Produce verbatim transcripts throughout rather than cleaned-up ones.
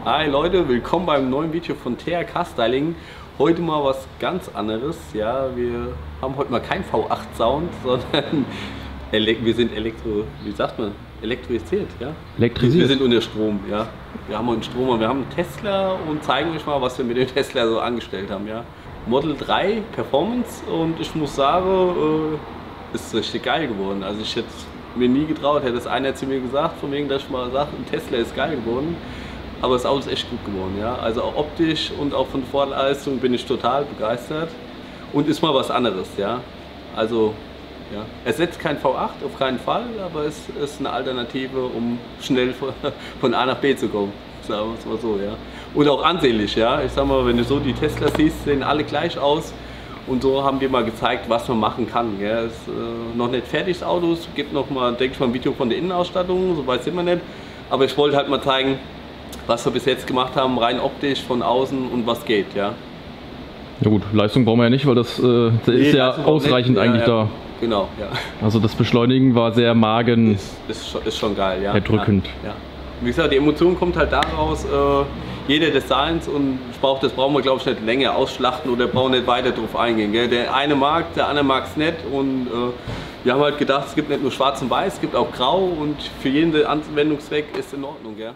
Hi Leute, willkommen beim neuen Video von T R Car Styling. Heute mal was ganz anderes. Ja, wir haben heute mal kein V acht Sound, sondern wir sind elektro, wie sagt man, elektrisiert, ja? Elektrisiert. Wir sind unter Strom, ja. Wir haben einen Strom und wir haben einen Tesla und zeigen euch mal, was wir mit dem Tesla so angestellt haben, ja. Model drei Performance und ich muss sagen, äh, ist richtig geil geworden. Also ich hätte mir nie getraut, hätte es einer zu mir gesagt, von wegen, dass ich mal sage, ein Tesla ist geil geworden. Aber das Auto ist echt gut geworden, ja. Also auch optisch und auch von Vorleistung bin ich total begeistert. Und ist mal was anderes, ja. Also, ja. Ersetzt kein V acht, auf keinen Fall, aber es ist eine Alternative, um schnell von A nach B zu kommen. Sagen wir es mal so, ja. Und auch ansehnlich, ja. Ich sag mal, wenn du so die Teslas siehst, sehen alle gleich aus. Und so haben wir mal gezeigt, was man machen kann. Ja. Es ist äh, noch nicht fertig, das Auto. Es gibt noch mal, denke ich mal, ein Video von der Innenausstattung, so weit sind wir nicht. Aber ich wollte halt mal zeigen, was wir bis jetzt gemacht haben, rein optisch, von außen und was geht, ja. Ja gut, Leistung brauchen wir ja nicht, weil das, äh, das ist ja ausreichend nicht, eigentlich ja, ja. da. Genau, ja. Also das Beschleunigen war sehr magen. Ist, ist, schon, ist schon geil, ja. Erdrückend. Ja, ja. Wie gesagt, die Emotion kommt halt daraus, äh, jeder Designs und ich brauch, das brauchen wir glaube ich nicht länger ausschlachten oder brauchen nicht weiter drauf eingehen. Gell? Der eine mag, der andere mag es nicht und äh, wir haben halt gedacht, es gibt nicht nur schwarz und weiß, es gibt auch grau und für jeden Anwendungszweck ist in Ordnung. Gell?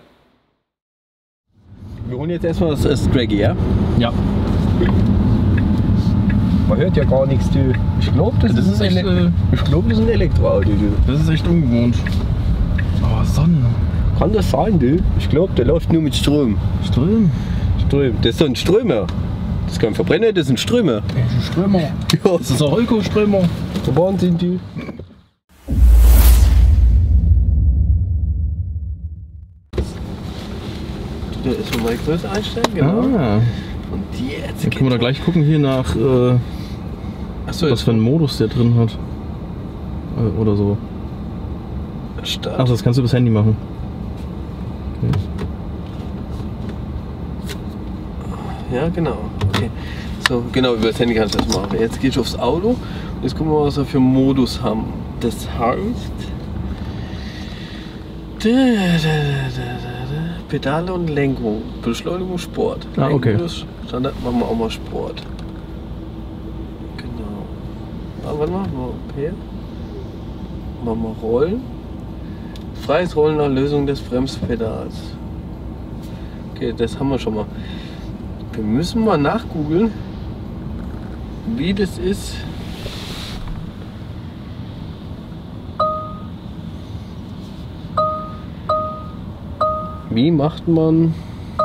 Wir holen jetzt erstmal das, das Draggy, ja? Ja. Man hört ja gar nichts, du. Ich glaube, das, das, ist echt, äh, ich glaub, das ist ein Elektroauto, du. Das ist echt ungewohnt. Oh, Sonne. Kann das sein, du? Ich glaube, der läuft nur mit Strom. Strom? Strom. Das ist so ein Strömer. Das ist kein Verbrenner, das ist ein Strömer. Das ist ein Strömer. Ja. Das ist ein Holko-Strömer. Der Wahnsinn, du. Da ist mal Größe einstellen, genau. Ah. Und jetzt. Dann können wir da gleich gucken hier nach, äh, Achso, was für einen Modus der drin hat. Äh, oder so. Start. Ach, das kannst du übers Handy machen. Okay. Ja, genau. Okay. So, genau, über das Handy kannst du das machen. Jetzt gehe ich aufs Auto. Jetzt gucken wir, was wir für einen Modus haben. Das heißt. Da, da, da, da, Pedale und Lenkung. Beschleunigung, Sport. Ah, okay. Standard machen wir auch mal Sport. Genau. Ah, warte mal, hier. Machen wir Rollen. Freies Rollen nach Lösung des Bremspedals. Okay, das haben wir schon mal. Wir müssen mal nachgoogeln, wie das ist. Wie macht man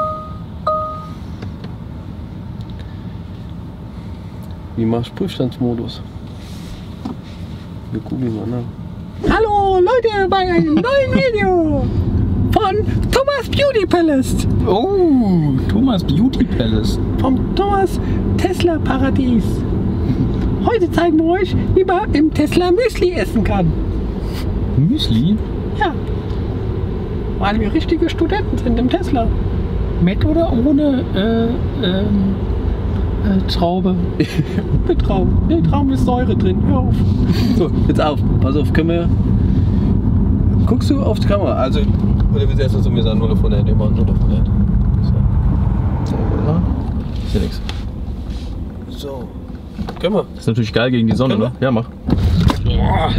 Wie machst du Prüfstandsmodus? Wir googeln mal nach. Hallo Leute bei einem neuen Video von Thomas Beauty Palace. Oh, Thomas Beauty Palace. Vom Thomas Tesla Paradies. Heute zeigen wir euch, wie man im Tesla Müsli essen kann. Müsli? Ja. Weil wir richtige Studenten sind im Tesla. Mit oder ohne äh, ähm, äh, Traube? Mit Traum. Nee, Traum ist Säure drin. Hör auf. So, jetzt auf. Pass auf, können wir. Guckst du auf die Kamera? Also, oder wir setzen so, wir sagen null auf hundert. Wir machen null auf hundert. So. So, ja. Ist ja nichts. So. Können wir? Das ist natürlich geil gegen die Sonne, Können ne? Ja, mach. Ja.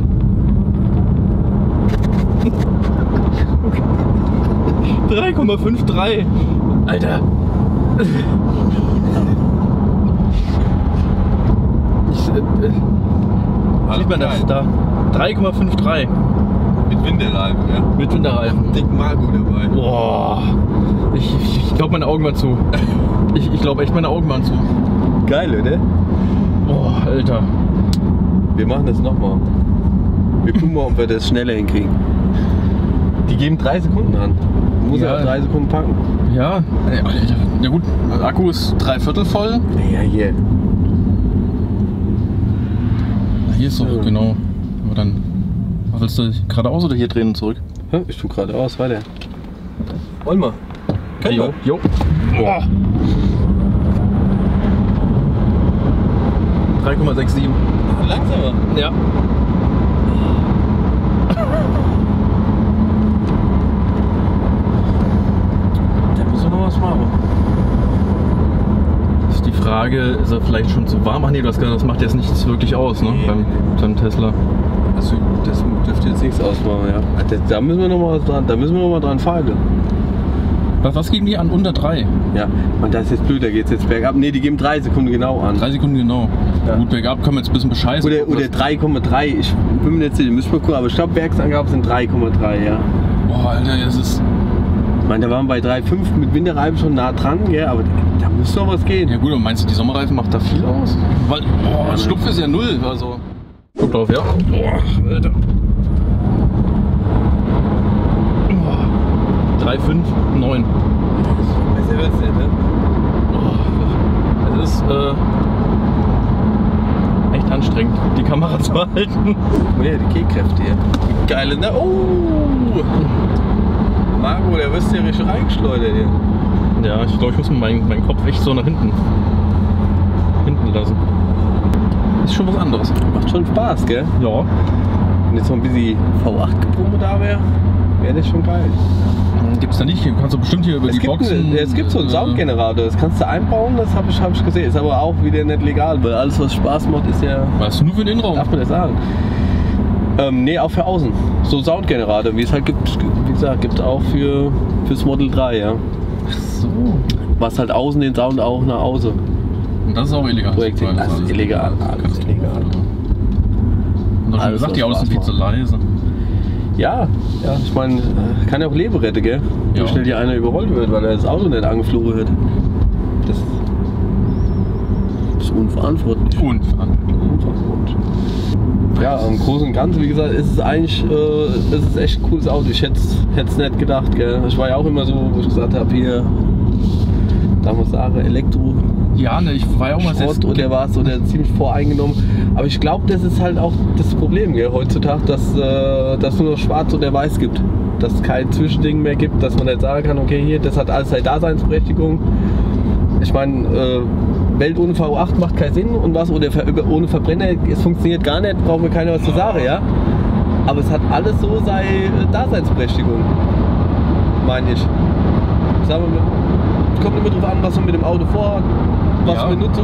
drei Komma fünf drei. Alter. Ich, äh, äh, sieht man das da? drei Komma fünf drei. Mit Winterreifen, ja. Mit Winterreifen. Dicken Marco dabei. Boah. Ich, ich, ich glaube meine Augen waren zu. Ich, ich glaube echt meine Augen waren zu. Geil, oder? Boah, Alter. Wir machen das nochmal. Wir gucken mal, ob wir das schneller hinkriegen. Die geben drei Sekunden an. Du musst ja auch drei Sekunden packen. Ja, ja gut, der Akku ist drei Viertel voll. Ja, hier. Hier ist so, ja. Genau. Aber dann, willst du geradeaus oder hier drehen und zurück? Ja, ich tue geradeaus, weiter. Wollen wir? Können jo. wir? Jo. Boah. drei Komma sechs sieben. Langsamer? Ja. Da müssen wir noch was machen. Frage, ist er vielleicht schon zu warm? Ach nee, du hast gesagt, das macht jetzt nichts wirklich aus, ne? Nee. Beim, beim Tesla. Also, das dürfte jetzt nichts ausmachen, ja. Da, da müssen wir noch mal dran, da müssen wir noch mal dran fragen. Was, was geben die an? Unter drei? Ja, und das ist jetzt blöd, da geht es jetzt bergab. Ne, die geben drei Sekunden genau an. Drei Sekunden genau. Ja. Gut, bergab können wir jetzt ein bisschen bescheißen. Oder, oder drei Komma drei, ich bin mir jetzt nicht, müssen wir gucken, aber ich glaube, Werksangaben sind drei Komma drei, ja. Boah, Alter, das ist... Ich meine, da waren wir bei drei Komma fünf mit Winterreifen schon nah dran, gell, aber da, da muss noch was gehen. Ja gut, und meinst du, die Sommerreifen macht da viel aus? Weil, boah, Schlupf ist ja null, also... Guck drauf, ja? Boah, Alter. drei Komma fünf, neun. Besser wird's nicht, ne? Oh, es ist äh, echt anstrengend, die Kamera zu halten. Oh ja, die Kehlkräfte hier. Geile, ne? Oh! Marco, der wirst ja richtig reingeschleudert hier. Ja, ich glaube, ich muss meinen mein Kopf echt so nach hinten hinten lassen. Ist schon was anderes. Macht schon Spaß, gell? Ja. Wenn jetzt noch ein bisschen V acht Gebrumme da wäre, wäre das schon geil. Gibt's da nicht? Kannst du bestimmt hier über Es die gibt, Boxen... eine, es gibt so einen äh, Soundgenerator, das kannst du einbauen, das habe ich, hab ich gesehen. Ist aber auch wieder nicht legal, weil alles, was Spaß macht, ist ja... Weißt du, nur für den Innenraum? Darf man das sagen? Ähm, nee, auch für außen. So Soundgenerator, wie es halt gibt, wie gesagt, gibt es auch für fürs Model drei, ja. Ach so. Was halt außen den Sound auch nach außen. Und das ist auch illegal. Projekt, das ist alles illegal, alles illegal. Und dann schon Alles, gesagt, die was Autos sind viel Spaß zu leise. Ja, ja, ich meine, äh, kann ja auch Leben retten, gell? Ja. Wie schnell hier einer überrollt wird, weil er das Auto nicht angeflogen wird. Das ist unverantwortlich. Unverantwortlich. Unverantwortlich. Ja, im Großen und Ganzen, wie gesagt, ist es eigentlich äh, ist es echt ein cooles Auto. Ich hätte es nicht gedacht, gell? Ich war ja auch immer so, wo ich gesagt habe, hier, da muss ich sagen, Elektro. Ja, ne, ich war ja auch mal sehr Schrott oder was oder ziemlich voreingenommen. Aber ich glaube, das ist halt auch das Problem, gell, heutzutage, dass äh, dass nur noch schwarz oder weiß gibt. Dass es kein Zwischending mehr gibt, dass man nicht sagen kann, okay, hier, das hat alles seine Daseinsberechtigung. Ich meine, äh, Welt ohne V acht macht keinen Sinn und was, oder ver ohne Verbrenner, es funktioniert gar nicht, braucht mir keiner was zu sagen, ja. Aber es hat alles so seine Daseinsberechtigung, meine ich. Sagen wir, es kommt immer drauf an, was man mit dem Auto vorhat, was Ja. für Nutzung.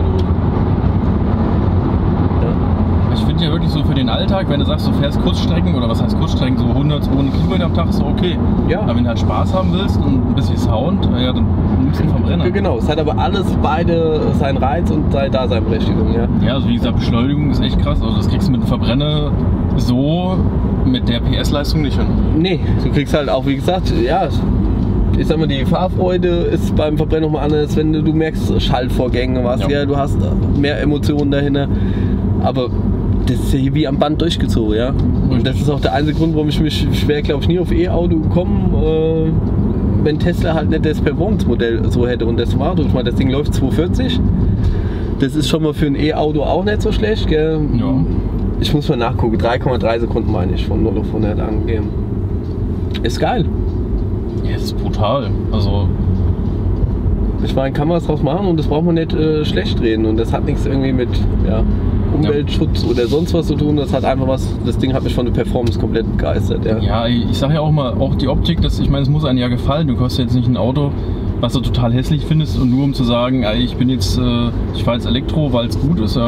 Ich finde ja wirklich so für den Alltag, wenn du sagst, du fährst Kurzstrecken oder was heißt Kurzstrecken, so hundert, zweihundert Kilometer am Tag, ist so okay. Ja. Aber wenn du halt Spaß haben willst und ein bisschen Sound, ja, dann nimmst du den Verbrenner. Genau, es hat aber alles beide seinen Reiz und seine Daseinsberechtigung, ja. Ja, also wie gesagt, Beschleunigung ist echt krass. Also das kriegst du mit dem Verbrenner so mit der P S-Leistung nicht hin. Nee, du kriegst halt auch, wie gesagt, ja, ich sag mal, die Fahrfreude ist beim Verbrenner nochmal anders, wenn du, du merkst Schaltvorgänge, was, Ja. ja, du hast mehr Emotionen dahinter. Aber das ist ja hier wie am Band durchgezogen, ja. Und das ist auch der einzige Grund, warum ich mich schwer, glaube ich, nie auf E-Auto gekommen, äh, wenn Tesla halt nicht das Performance-Modell so hätte. Und das war, ich meine, das Ding läuft zweihundertvierzig. Das ist schon mal für ein E-Auto auch nicht so schlecht, gell? Ja. Ich muss mal nachgucken, drei Komma drei Sekunden meine ich, von null auf hundert angegeben. Ist geil. Ja, das ist brutal. Also, Ich meine, kann man was draus machen und das braucht man nicht äh, schlecht reden. Und das hat nichts irgendwie mit ja, Umweltschutz oder sonst was zu tun. Das hat einfach was, das Ding hat mich von der Performance komplett begeistert. Ja. ja, ich sag ja auch mal, auch die Optik, das, ich meine, es muss einem ja gefallen. Du kaufst jetzt nicht ein Auto, was du total hässlich findest und nur um zu sagen, ey, ich bin jetzt, äh, ich fahre jetzt Elektro, weil es gut ist, ja.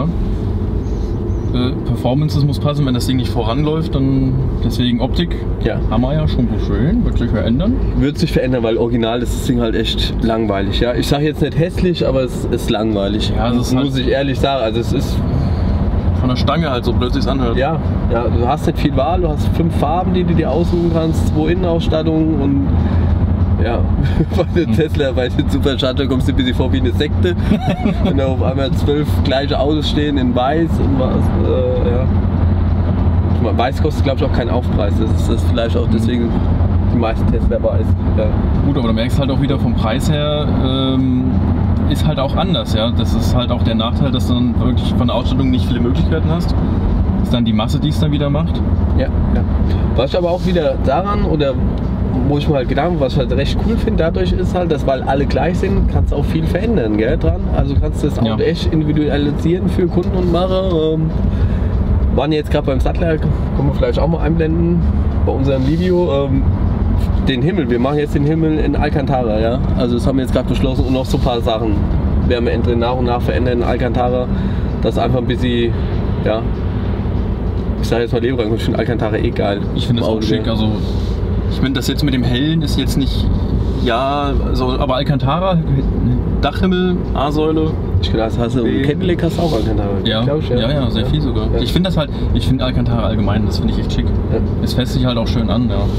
Äh, Performance, das muss passen, wenn das Ding nicht voranläuft, dann deswegen Optik. Ja. Haben wir ja schon so schön, wird sich verändern. Wird sich verändern, weil original ist das Ding halt echt langweilig. Ja. Ich sage jetzt nicht hässlich, aber es ist langweilig. Ja, es ist muss halt- ich ehrlich sagen. Also es ist, Von der Stange halt so blöd sich's anhört. ja, ja, du hast nicht viel Wahl, du hast fünf Farben, die du dir aussuchen kannst, zwei Innenausstattungen und ja, bei dem Tesla, bei den Supercharger kommst du ein bisschen vor wie eine Sekte. Wenn da auf einmal zwölf gleiche Autos stehen in weiß und was, äh, ja. Ich meine, weiß kostet glaube ich auch keinen Aufpreis, das ist das vielleicht auch deswegen die meisten Tesla weiß. Ja. Gut, aber du merkst halt auch wieder vom Preis her, ähm, ist halt auch anders, ja. Das ist halt auch der Nachteil, dass du dann wirklich von der Ausstattung nicht viele Möglichkeiten hast. Das ist dann die Masse, die es dann wieder macht. Ja, ja. Was ich aber auch wieder daran, oder wo ich mir halt gedacht habe, was ich halt recht cool finde, dadurch ist halt, dass weil alle gleich sind, kannst du auch viel verändern, gell, dran. Also kannst du das Auto Ja. echt individualisieren für Kunden und Macher. Ähm, waren jetzt gerade beim Sattler, können wir vielleicht auch mal einblenden, bei unserem Video, ähm, den Himmel. Wir machen jetzt den Himmel in Alcantara, ja. Also das haben wir jetzt gerade beschlossen und noch so ein paar Sachen. werden wir entweder nach und nach verändern in Alcantara, das einfach ein bisschen, ja, ich sage jetzt mal Leberang, ich finde Alcantara eh geil. Ich finde das auch schick, also ich finde das jetzt mit dem Hellen ist jetzt nicht, ja, so, aber Alcantara, Dachhimmel, A-Säule. Ich glaube, das hast du, Cadillac hast du auch Alcantara. Ja, glaub ich, ja, ja, ja, sehr ja. viel sogar. Ja. Ich finde das halt, ich finde Alcantara allgemein, das finde ich echt schick. Ja. Es fässt sich halt auch schön an, ja.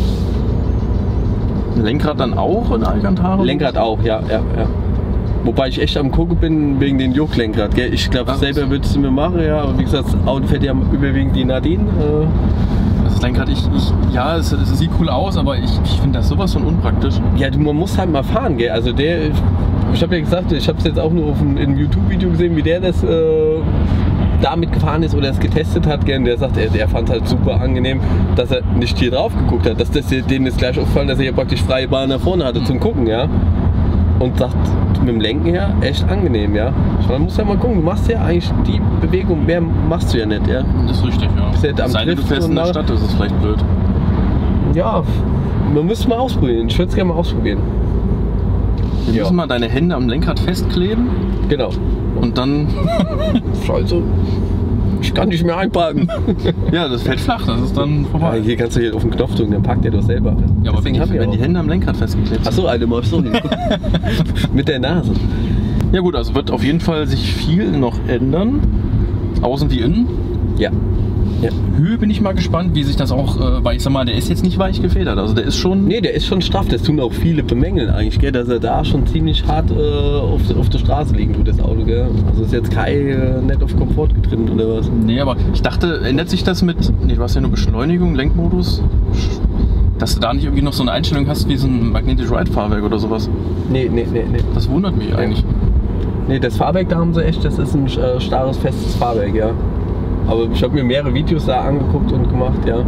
Lenkrad dann auch in Alcantara? Lenkrad auch, ja, ja, ja. Wobei ich echt am gucken bin wegen den Jucklenkrad, gell? Ich glaube, selber würdest du mir machen, ja, aber wie gesagt, das Auto fährt ja überwiegend die Nadine. Äh. Das Lenkrad, ich, ich ja, es, es sieht cool aus, aber ich, ich finde das sowas von unpraktisch. Ja, du, man muss halt mal fahren, gell? Also der, ich habe ja gesagt, ich habe es jetzt auch nur auf ein, in einem YouTube-Video gesehen, wie der das äh, damit gefahren ist oder es getestet hat, gell? Und der sagt, er, er fand es halt super angenehm, dass er nicht hier drauf geguckt hat. Dass das dem ist gleich aufgefallen, dass er hier praktisch freie Bahn nach vorne hatte zum Gucken, ja. Und sagt, mit dem Lenken her echt angenehm, ja. Man muss ja mal gucken, du machst ja eigentlich die Bewegung, mehr machst du ja nicht, ja. Das ist richtig, ja. Bist ja am Sei denn, du fährst in der Stadt, ist es vielleicht blöd. Ja, man müsste mal ausprobieren. Ich würde es gerne mal ausprobieren. Wir Ja. müssen mal deine Hände am Lenkrad festkleben Genau. und dann, Scheiße. Ich kann nicht mehr einparken. ja, das fällt flach, das ist dann Ja, vorbei. hier kannst du hier auf den Knopf drücken, dann parkt der doch selber. Ja, aber wenn die, haben wir wenn die auch. Hände am Lenkrad festgeklebt sind. Achso, eine mal so. Mit der Nase. Ja gut, also wird auf jeden Fall sich viel noch ändern. Außen wie innen. Ja. Ja. Höhe bin ich mal gespannt, wie sich das auch, äh, weil ich sag mal, der ist jetzt nicht weich gefedert. Also der ist schon. Nee, der ist schon straff. Das tun auch viele bemängeln eigentlich, gell, dass er da schon ziemlich hart äh, auf, auf der Straße liegen tut, das Auto, gell. Also ist jetzt kein äh, nicht auf Komfort getrimmt oder was. Nee, aber ich dachte, ändert sich das mit. Nee, du hast ja nur Beschleunigung, Lenkmodus. Dass du da nicht irgendwie noch so eine Einstellung hast wie so ein Magnetic Ride Fahrwerk oder sowas. Nee, nee, nee, nee. Das wundert mich eigentlich. Nee, das Fahrwerk, da haben sie echt, das ist ein äh, starres, festes Fahrwerk, ja. Aber ich habe mir mehrere Videos da angeguckt und gemacht, ja.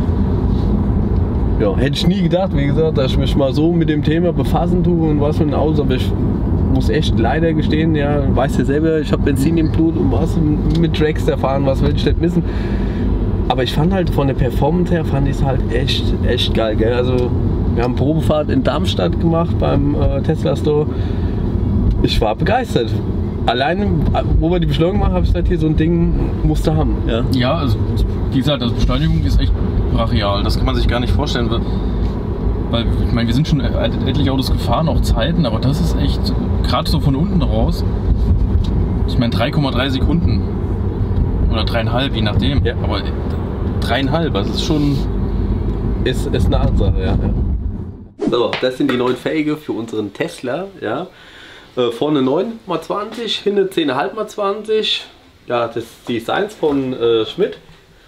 Ja, hätte ich nie gedacht, wie gesagt, dass ich mich mal so mit dem Thema befassen tue und was für ein Auto, aber ich muss echt leider gestehen, ja, weißt ja selber, ich habe Benzin im Blut und was mit Dragster fahren, was will ich nicht wissen. Aber ich fand halt von der Performance her, fand ich es halt echt, echt geil, gell. Also wir haben Probefahrt in Darmstadt gemacht beim äh, Tesla Store. Ich war begeistert. Alleine, wo wir die Beschleunigung machen, habe ich gesagt, hier so ein Ding musste haben. Ja, Ja, also wie gesagt, also Beschleunigung ist echt brachial. Das kann man sich gar nicht vorstellen. Weil, weil ich meine, wir sind schon etliche Autos gefahren, auch Zeiten, aber das ist echt, gerade so von unten raus. Ich meine drei Komma drei Sekunden. Oder dreieinhalb, je nachdem. Ja. Aber dreieinhalb, das ist schon. ist, ist eine Ansage, ja, ja. So, das sind die neuen Felge für unseren Tesla, ja. Äh, vorne neun mal zwanzig, hinten zehn Komma fünf mal zwanzig. Ja, das ist die Designs von äh, Schmidt.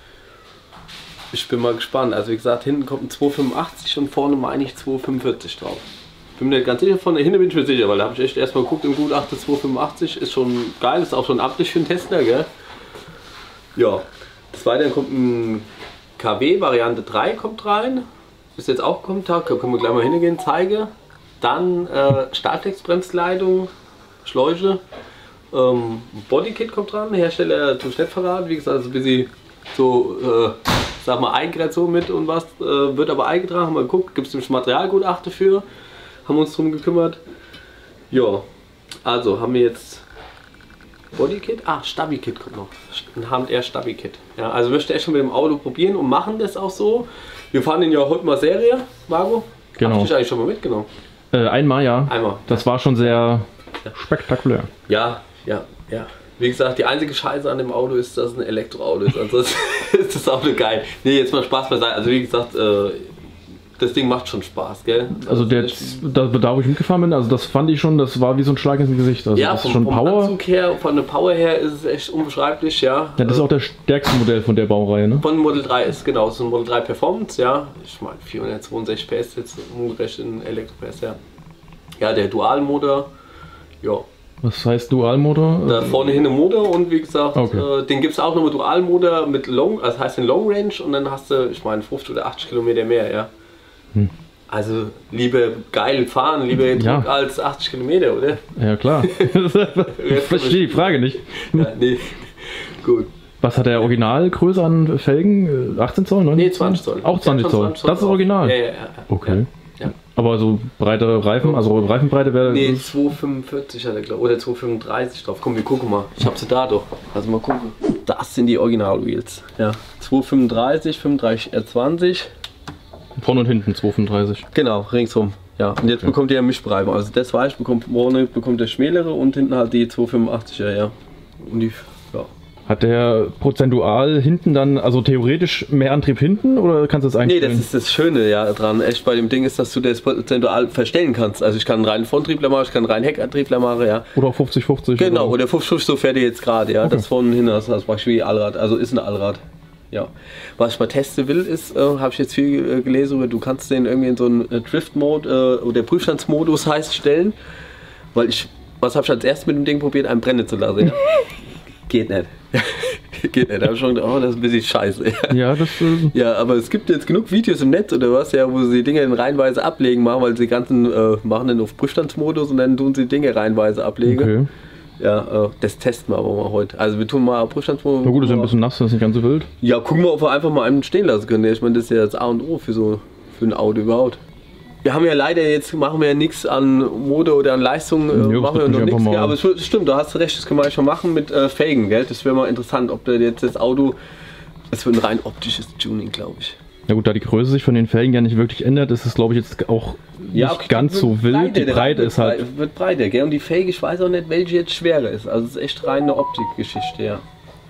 Ich bin mal gespannt. Also wie gesagt, hinten kommt ein zwei Komma fünfundachtzig und vorne meine ich zwei Komma fünfundvierzig drauf. Bin mir nicht ganz sicher, von der hinten bin ich mir sicher, weil da habe ich echt erstmal geguckt im Gutachten zwei Komma fünfundachtzig ist schon geil, ist auch schon amtlich für einen Tesla, gell? Ja, des Weiteren kommt ein K W Variante drei kommt rein. Ist jetzt auch Kommentar, können wir gleich mal hingehen, zeige. Dann äh, Startexbremsleitung, Schläuche, ähm, Bodykit kommt dran, Hersteller zum nicht verraten, wie gesagt, also ein bisschen so, äh, sag mal, Eigenkreation mit und was, äh, wird aber eingetragen, haben wir geguckt, gibt es nämlich Materialgutachten für, haben wir uns drum gekümmert. Ja, also haben wir jetzt Bodykit, ah, Stabi-Kit kommt noch, ein H und R Stabi-Kit. Ja, also möchte echt schon mit dem Auto probieren und machen das auch so. Wir fahren den ja heute mal Serie, Marco. Genau. Hab ich dich eigentlich schon mal mitgenommen? Äh, einmal ja. Einmal. Das war schon sehr spektakulär. Ja, ja, ja. Wie gesagt, die einzige Scheiße an dem Auto ist, dass es ein Elektroauto ist. Ansonsten ist das Auto geil. Nee, jetzt mal Spaß beiseite. Also wie gesagt, äh, das Ding macht schon Spaß, gell? Also der, da, da wo ich mitgefahren bin, also das fand ich schon, das war wie so ein Schlag ins Gesicht. Also ja, das vom, ist schon vom Power. Anzug her, von der Power her ist es echt unbeschreiblich, ja. Ja, das ist auch das stärkste Modell von der Baureihe, ne? Von Model drei ist genau, so ein Model drei Performance, ja. Ich meine vierhundertzweiundsechzig P S jetzt umgerechnet in Elektro-P S, ja. Ja, der Dualmotor, ja. Was heißt Dualmotor? Da vorne hin ein Motor und wie gesagt, Okay. äh, den gibt es auch noch mit Dualmotor mit Long, also heißt den Long Range und dann hast du, ich meine, fünfzig oder achtzig Kilometer mehr, ja. Hm. Also lieber geil fahren, lieber Ja. Druck als achtzig Kilometer, oder? Ja klar. Ich verstehe die Frage nicht. Ja, nee, gut. Was hat der Originalgröße an Felgen? achtzehn Zoll, neunzehn Nee, zwanzig Zoll. Auch zwanzig Ja, Zoll. zwanzig Zoll Das ist auch. original. Ja, ja, ja. Okay. Ja. Aber so breite Reifen, also Reifenbreite wäre... Nee, zwei fünfundvierzig hat er glaube oder zwei fünfunddreißig drauf. Komm, wir gucken mal. Ich hab sie da doch. Also mal gucken. Das sind die Original Wheels. Ja. zwei fünfunddreißig, fünfunddreißig R zwanzig. Vorne und hinten zwei fünfunddreißig. Genau, ringsrum. Ja. Und jetzt ja. bekommt ihr Mischbreite. Also das weiß ich, bekommt vorne bekommt der schmälere und hinten halt die zwei fünfundachtziger, ja. Und die, ja. Hat der prozentual hinten dann, also theoretisch mehr Antrieb hinten oder kannst du das einstellen? Nee, das ist das Schöne ja dran. Echt bei dem Ding ist, dass du das prozentual verstellen kannst. Also ich kann einen reinen Fronttriebler machen, ich kann einen reinen Heckantriebler machen, ja. Oder fünfzig fünfzig. Genau, oder fünfzig fünfzig, so fährt ihr jetzt gerade, ja. Okay. Das von hin ist das praktisch wie Allrad, also ist ein Allrad. Ja. Was ich mal testen will, ist, äh, habe ich jetzt viel äh, gelesen, du kannst den irgendwie in so einen äh, Drift-Mode äh, oder Prüfstandsmodus heißt stellen. Weil ich, was habe ich als erstes mit dem Ding probiert, einen brennen zu lassen, ja. Geht nicht. Geht nicht. Da habe ich schon gedacht, oh, das ist ein bisschen scheiße. Ja, das äh ja, aber es gibt jetzt genug Videos im Netz oder was, ja, wo sie die Dinge in reihenweise ablegen machen, weil sie die ganzen äh, machen dann auf Prüfstandsmodus und dann tun sie Dinge reihenweise ablegen. Okay. Ja, äh, das testen wir aber mal heute. Also wir tun mal Prüfstandsmodus. Na gut, ist ja ein bisschen nass, das ist nicht ganz so wild. Ja, gucken wir, ob wir einfach mal einen stehen lassen können. Ich meine, das ist ja das A und O für so für ein Auto überhaupt. Wir haben ja leider jetzt, machen wir ja nichts an Mode oder an Leistung, äh, jo, machen wir noch nichts. Ja, aber es stimmt, da hast du recht, das können wir schon machen mit äh, Felgen, gell? Das wäre mal interessant, ob da jetzt das Auto, das wird ein rein optisches Tuning, glaube ich. Ja gut, da die Größe sich von den Felgen ja nicht wirklich ändert, ist es glaube ich jetzt auch nicht ja, okay, ganz so wild. Breiter, die Breite ist halt... Wird, wird breiter, gell? Und die Felge, ich weiß auch nicht, welche jetzt schwerer ist. Also es ist echt rein eine Optikgeschichte, ja.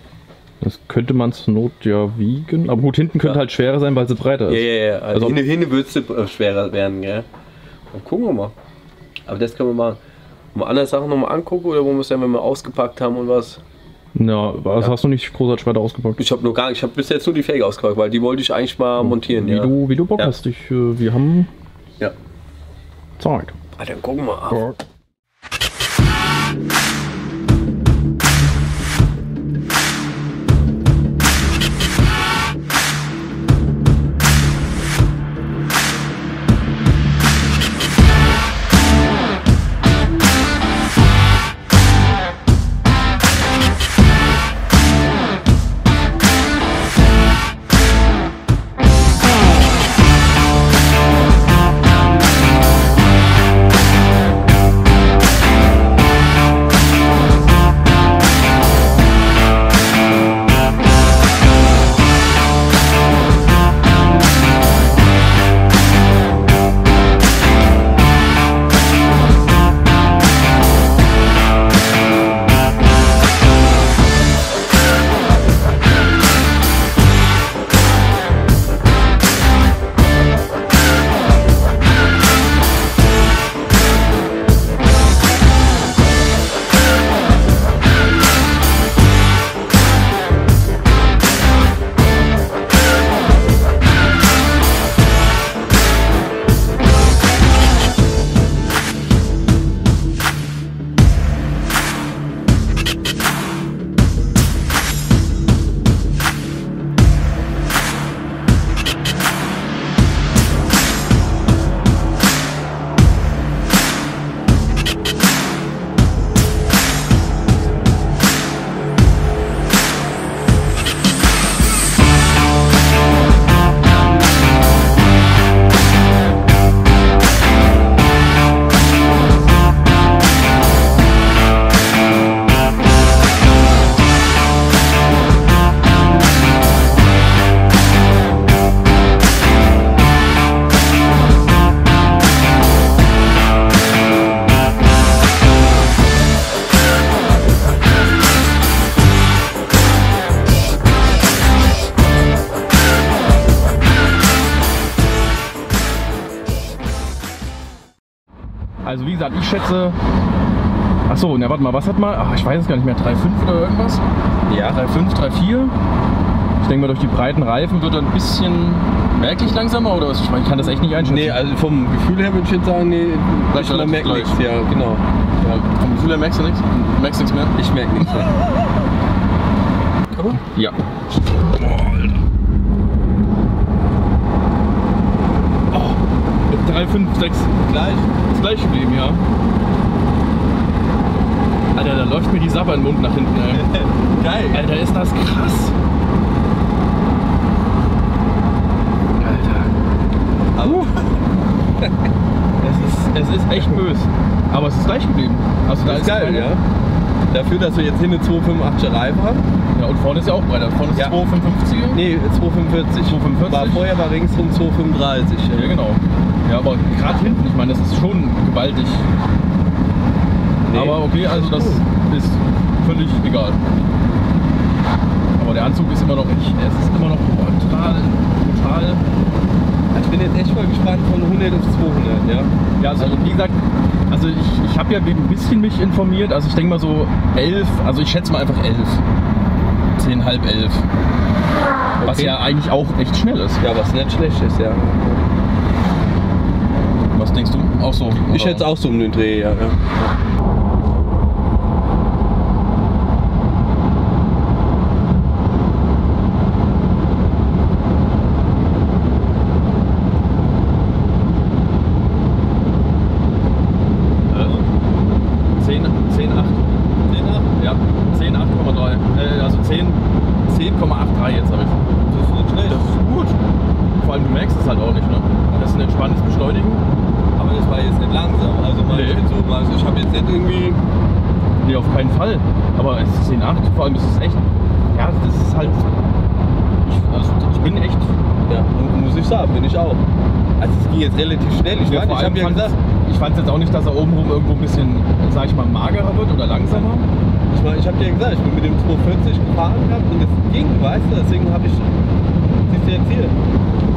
Das könnte man zur Not ja wiegen, aber gut, hinten könnte ja. halt schwerer sein, weil sie breiter ist. Ja, ja, ja. Also, also hinten, hinten würde es schwerer werden, gell? Dann gucken wir mal. Aber das können wir mal, mal andere Sachen nochmal angucken oder wo wir es dann, wenn wir ausgepackt haben und was? Ja, was ja. hast du nicht großartig weiter ausgepackt? Ich habe nur gar ich habe bis jetzt nur die Felge ausgepackt, weil die wollte ich eigentlich mal montieren. Wie, ja. du, wie du Bock ja. hast. Ich, wir haben ja. Zeit. Ah, dann gucken wir mal. Ja. Also wie gesagt, ich schätze... Achso, na warte mal, was hat mal? Ach, ich weiß es gar nicht mehr, drei Komma fünf oder irgendwas? Ja. drei Komma fünf, drei Komma vier. Ich denke mal, durch die breiten Reifen wird er ein bisschen merklich langsamer oder was? Ich meine, ich kann das echt nicht einschätzen. Nee, also vom Gefühl her würde ich jetzt sagen, nee, gleich man merkt nichts. Ja, genau. Ja, vom Gefühl her merkst du nichts? Merkst du nichts mehr? Ich merke nichts mehr. Kann man? Ja. drei, fünf, sechs. Gleich. Das gleiche geblieben, ja. Alter, da läuft mir die Sabber im Mund nach hinten, ey. Geil. Alter, ist das krass. Alter. Uh. Es ist echt böse. Aber es ist gleich geblieben. Also da Das ist ist geil, keine- ja. Dafür, dass wir jetzt hinten zwei Komma fünfundachtziger Reifen haben. Ja, und vorne ist ja auch breiter. Vorne ist Ja. zwei Komma fünfundfünfziger. Nee, zwei Komma fünfundvierzig. zwei Komma fünfundvierzig. War vorher war ringsrum zwei Komma fünfunddreißig. Ja, genau. Ja, aber gerade hinten, ich meine, das ist schon gewaltig. Nee, Aber okay, also das ist völlig egal. Aber der Anzug ist immer noch nicht, es ist immer noch total, total. Ich bin jetzt echt mal gespannt von hundert auf zweihundert, ja. Ja, also wie gesagt, also ich, ich habe ja ein bisschen mich informiert, also ich denke mal so elf, also ich schätze mal einfach elf. Zehn, halb elf. Was Okay. ja eigentlich auch echt schnell ist. Ja, was nicht schlecht ist, ja. Was denkst du? Auch so? Ich schätze auch so um den Dreh, ja. ja. zehn, zehn, acht. zehn, acht? Ja, zehn, acht Komma drei. Äh, also zehn, zehn Komma achtunddreißig jetzt habe ich. Das ist nicht schlecht. Das ist gut. Vor allem du merkst es halt auch nicht, ne? Das ist ein entspanntes Beschleunigen. Aber das war jetzt nicht langsam. Also mal Nee. so, also ich habe jetzt nicht irgendwie. Nee, auf keinen Fall. Aber es ist zehn Komma acht, vor allem ist es echt. Ja, das ist halt. Ich, also ich bin echt. Ja, mu- muss ich sagen, bin ich auch. Also es ging jetzt relativ schnell. Ich, Ja, meine, vor ich allem habe ja fand gesagt, ich fand jetzt auch nicht, dass er obenrum irgendwo ein bisschen, sag ich mal, magerer wird oder langsamer. ich, mein, ich habe dir gesagt, ich bin mit dem zweihundertvierzig gefahren gehabt und es ging, weißt du, deswegen habe ich. Siehst du jetzt hier.